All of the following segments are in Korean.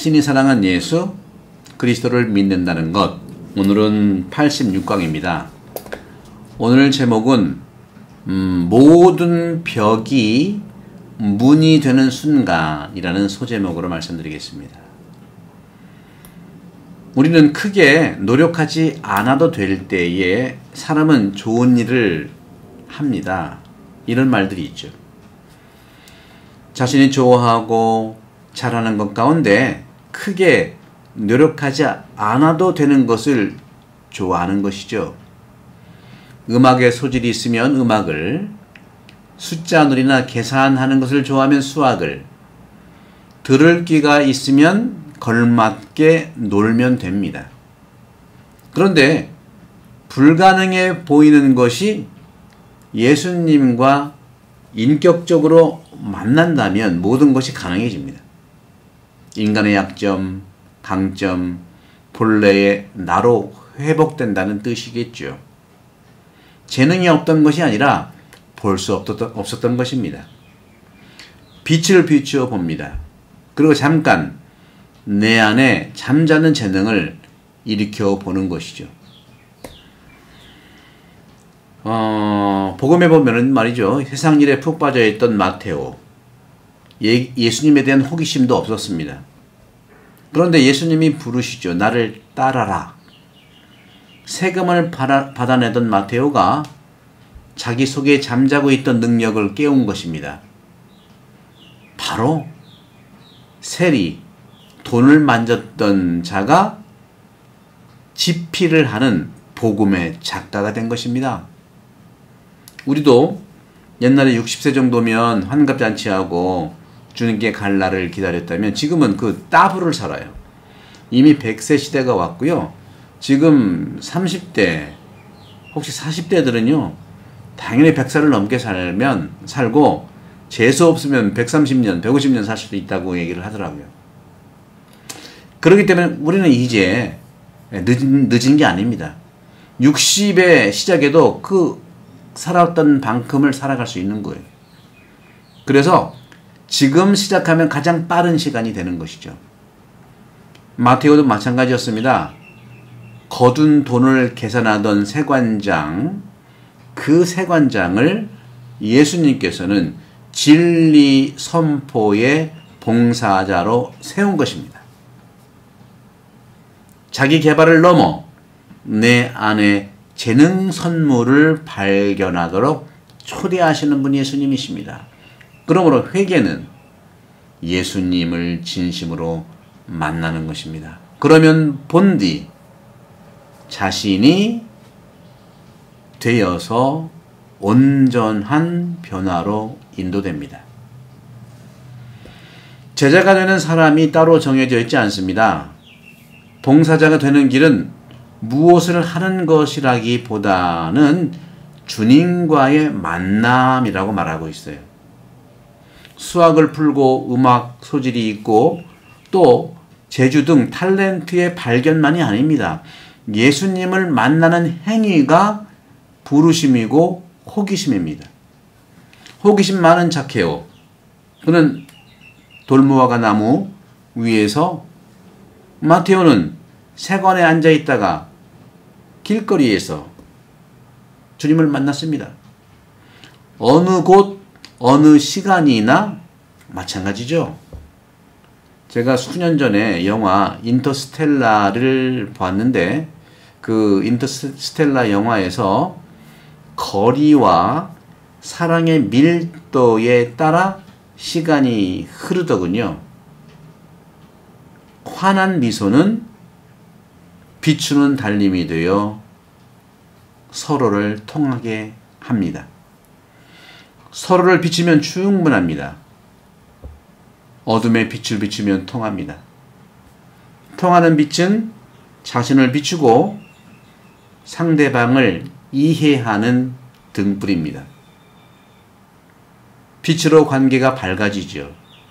신이 사랑한 예수 그리스도를 믿는다는 것. 오늘은 86강입니다. 오늘 제목은 모든 벽이 문이 되는 순간이라는 소제목으로 말씀드리겠습니다. 우리는 크게 노력하지 않아도 될 때에 사람은 좋은 일을 합니다. 이런 말들이 있죠. 자신이 좋아하고 잘하는 것 가운데 크게 노력하지 않아도 되는 것을 좋아하는 것이죠. 음악에 소질이 있으면 음악을, 숫자 놀이나 계산하는 것을 좋아하면 수학을, 들을 귀가 있으면 걸맞게 놀면 됩니다. 그런데 불가능해 보이는 것이 예수님과 인격적으로 만난다면 모든 것이 가능해집니다. 인간의 약점, 강점, 본래의 나로 회복된다는 뜻이겠죠. 재능이 없던 것이 아니라 볼 수 없었던 것입니다. 빛을 비추어 봅니다. 그리고 잠깐 내 안에 잠자는 재능을 일으켜 보는 것이죠. 복음에 보면은 말이죠. 세상 일에 푹 빠져 있던 마테오. 예수님에 대한 호기심도 없었습니다. 그런데 예수님이 부르시죠. 나를 따라라. 세금을 받아내던 마테오가 자기 속에 잠자고 있던 능력을 깨운 것입니다. 바로 세리, 돈을 만졌던 자가 집필을 하는 복음의 작가가 된 것입니다. 우리도 옛날에 60세 정도면 환갑잔치하고 주님께 갈 날을 기다렸다면 지금은 그 따블을 살아요. 이미 100세 시대가 왔고요. 지금 30대, 혹시 40대들은요. 당연히 100살을 넘게 살고 재수 없으면 130년, 150년 살 수도 있다고 얘기를 하더라고요. 그렇기 때문에 우리는 이제 늦은 게 아닙니다. 60의 시작에도 그 살았던 만큼을 살아갈 수 있는 거예요. 그래서 지금 시작하면 가장 빠른 시간이 되는 것이죠. 마테오도 마찬가지였습니다. 거둔 돈을 계산하던 세관장, 그 세관장을 예수님께서는 진리 선포의 봉사자로 세운 것입니다. 자기 개발을 넘어 내 안에 재능 선물을 발견하도록 초대하시는 분이 예수님이십니다. 그러므로 회개는 예수님을 진심으로 만나는 것입니다. 그러면 본디 자신이 되어서 온전한 변화로 인도됩니다. 제자가 되는 사람이 따로 정해져 있지 않습니다. 봉사자가 되는 길은 무엇을 하는 것이라기보다는 주님과의 만남이라고 말하고 있어요. 수학을 풀고 음악 소질이 있고 또 재주 등 탤런트의 발견만이 아닙니다. 예수님을 만나는 행위가 부르심이고 호기심입니다. 호기심 많은 자케오. 그는 돌무화과 나무 위에서, 마테오는 세관에 앉아 있다가 길거리에서 주님을 만났습니다. 어느 곳, 어느 시간이나 마찬가지죠. 제가 수년 전에 영화 인터스텔라를 봤는데 그 인터스텔라 영화에서 거리와 사랑의 밀도에 따라 시간이 흐르더군요. 환한 미소는 비추는 달님이 되어 서로를 통하게 합니다. 서로를 비추면 충분합니다. 어둠에 빛을 비추면 통합니다. 통하는 빛은 자신을 비추고 상대방을 이해하는 등불입니다. 빛으로 관계가 밝아지죠.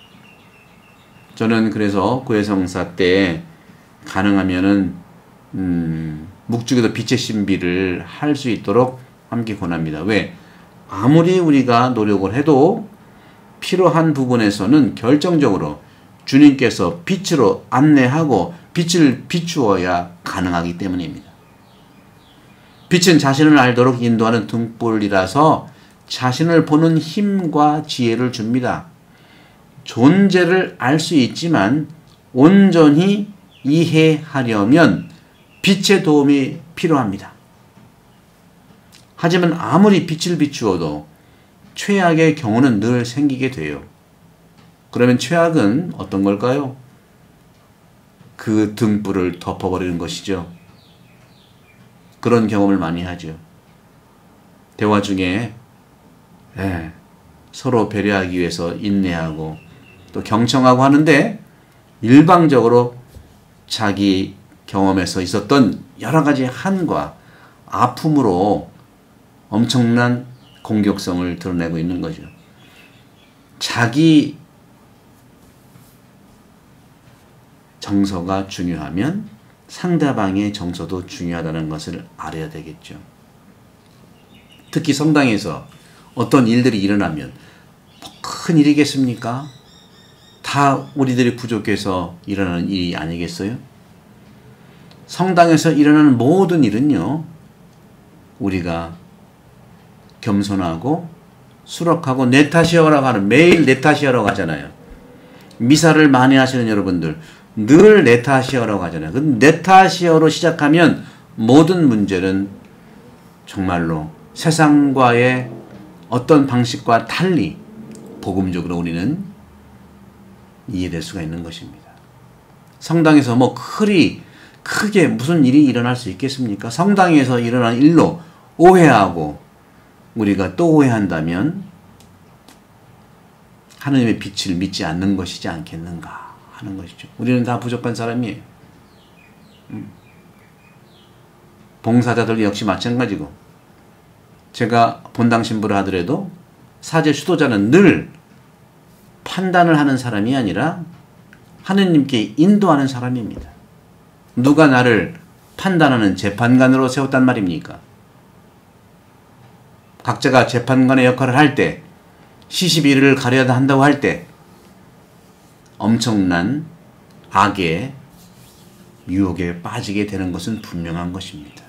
저는 그래서 고해성사 때 가능하면은 묵죽에도 빛의 신비를 할 수 있도록 함께 권합니다. 왜? 아무리 우리가 노력을 해도 필요한 부분에서는 결정적으로 주님께서 빛으로 안내하고 빛을 비추어야 가능하기 때문입니다. 빛은 자신을 알도록 인도하는 등불이라서 자신을 보는 힘과 지혜를 줍니다. 존재를 알 수 있지만 온전히 이해하려면 빛의 도움이 필요합니다. 하지만 아무리 빛을 비추어도 최악의 경우는 늘 생기게 돼요. 그러면 최악은 어떤 걸까요? 그 등불을 덮어버리는 것이죠. 그런 경험을 많이 하죠. 대화 중에 서로 배려하기 위해서 인내하고 또 경청하고 하는데 일방적으로 자기 경험에서 있었던 여러 가지 한과 아픔으로 엄청난 공격성을 드러내고 있는 거죠. 자기 정서가 중요하면 상대방의 정서도 중요하다는 것을 알아야 되겠죠. 특히 성당에서 어떤 일들이 일어나면 뭐 큰 일이겠습니까? 다 우리들이 부족해서 일어나는 일이 아니겠어요? 성당에서 일어나는 모든 일은요, 우리가 겸손하고 수락하고 내 탓이여라고 하는, 매일 내 탓이여라고 하잖아요. 미사를 많이 하시는 여러분들 늘 내 탓이여라고 하잖아요. 내 탓이여로 시작하면 모든 문제는 정말로 세상과의 어떤 방식과 달리 복음적으로 우리는 이해될 수가 있는 것입니다. 성당에서 뭐 크게 무슨 일이 일어날 수 있겠습니까? 성당에서 일어난 일로 오해하고 우리가 또 오해한다면 하느님의 빛을 믿지 않는 것이지 않겠는가 하는 것이죠. 우리는 다 부족한 사람이에요. 봉사자들 역시 마찬가지고, 제가 본당 신부를 하더라도 사제 수도자는 늘 판단을 하는 사람이 아니라 하느님께 인도하는 사람입니다. 누가 나를 판단하는 재판관으로 세웠단 말입니까? 각자가 재판관의 역할을 할 때, 시시비를 가려야 한다고 할 때 엄청난 악의 유혹에 빠지게 되는 것은 분명한 것입니다.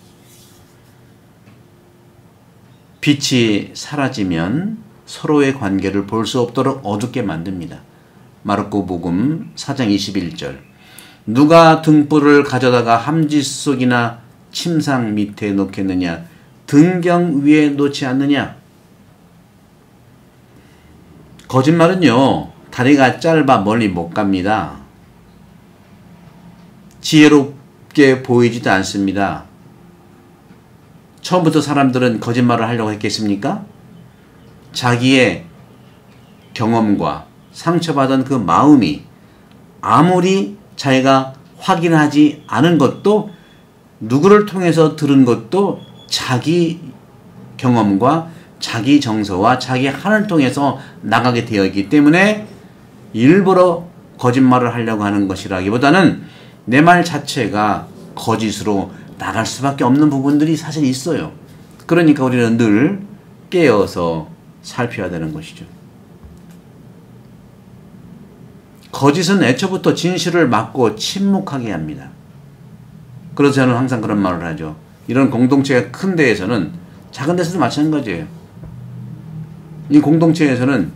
빛이 사라지면 서로의 관계를 볼 수 없도록 어둡게 만듭니다. 마르코복음 4장 21절, 누가 등불을 가져다가 함지속이나 침상 밑에 놓겠느냐, 등경 위에 놓지 않느냐. 거짓말은요, 다리가 짧아 멀리 못 갑니다. 지혜롭게 보이지도 않습니다. 처음부터 사람들은 거짓말을 하려고 했겠습니까? 자기의 경험과 상처받은 그 마음이 아무리 자기가 확인하지 않은 것도, 누구를 통해서 들은 것도 자기 경험과 자기 정서와 자기 한을 통해서 나가게 되어 있기 때문에 일부러 거짓말을 하려고 하는 것이라기보다는 내 말 자체가 거짓으로 나갈 수밖에 없는 부분들이 사실 있어요. 그러니까 우리는 늘 깨어서 살펴야 되는 것이죠. 거짓은 애초부터 진실을 막고 침묵하게 합니다. 그래서 저는 항상 그런 말을 하죠. 이런 공동체가 큰 데에서는, 작은 데서도 마찬가지예요. 이 공동체에서는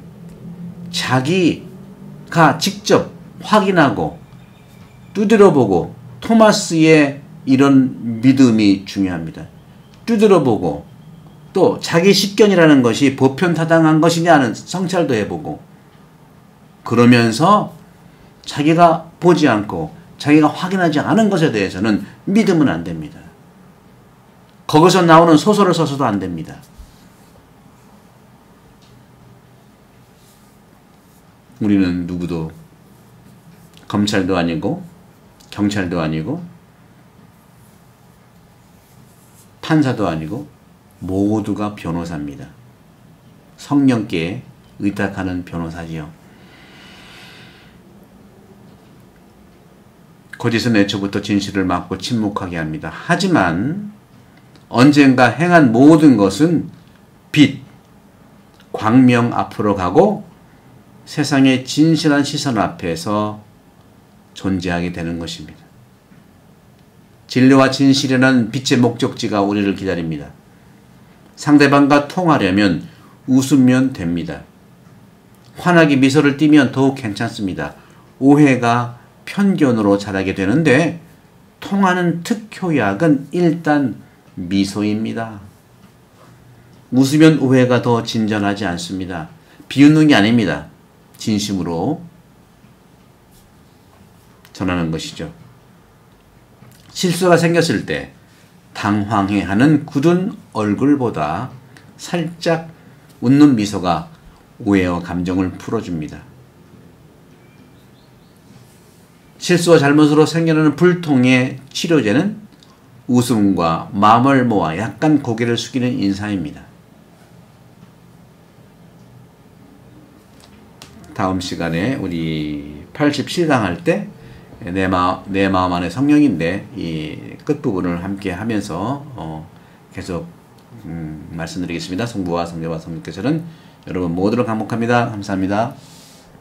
자기가 직접 확인하고 두드려보고, 토마스의 이런 믿음이 중요합니다. 두드려보고, 또 자기 식견이라는 것이 보편타당한 것이냐는 성찰도 해보고, 그러면서 자기가 보지 않고 자기가 확인하지 않은 것에 대해서는 믿으면 안 됩니다. 거기서 나오는 소설을 써서도 안 됩니다. 우리는 누구도 검찰도 아니고 경찰도 아니고 판사도 아니고 모두가 변호사입니다. 성령께 의탁하는 변호사지요. 거짓은 애초부터 진실을 막고 침묵하게 합니다. 하지만 언젠가 행한 모든 것은 빛, 광명 앞으로 가고 세상의 진실한 시선 앞에서 존재하게 되는 것입니다. 진리와 진실이라는 빛의 목적지가 우리를 기다립니다. 상대방과 통하려면 웃으면 됩니다. 환하게 미소를 띠면 더욱 괜찮습니다. 오해가 편견으로 자라게 되는데 통하는 특효약은 일단 미소입니다. 웃으면 오해가 더 진전하지 않습니다. 비웃는 게 아닙니다. 진심으로 전하는 것이죠. 실수가 생겼을 때 당황해하는 굳은 얼굴보다 살짝 웃는 미소가 오해와 감정을 풀어줍니다. 실수와 잘못으로 생겨나는 불통의 치료제는 웃음과 마음을 모아 약간 고개를 숙이는 인사입니다. 다음 시간에 우리 87강 할 때 내 마음 안에 성령인데 이 끝부분을 함께 하면서 계속 말씀드리겠습니다. 성부와 성자와 성령께서는 여러분 모두를 감복합니다. 감사합니다.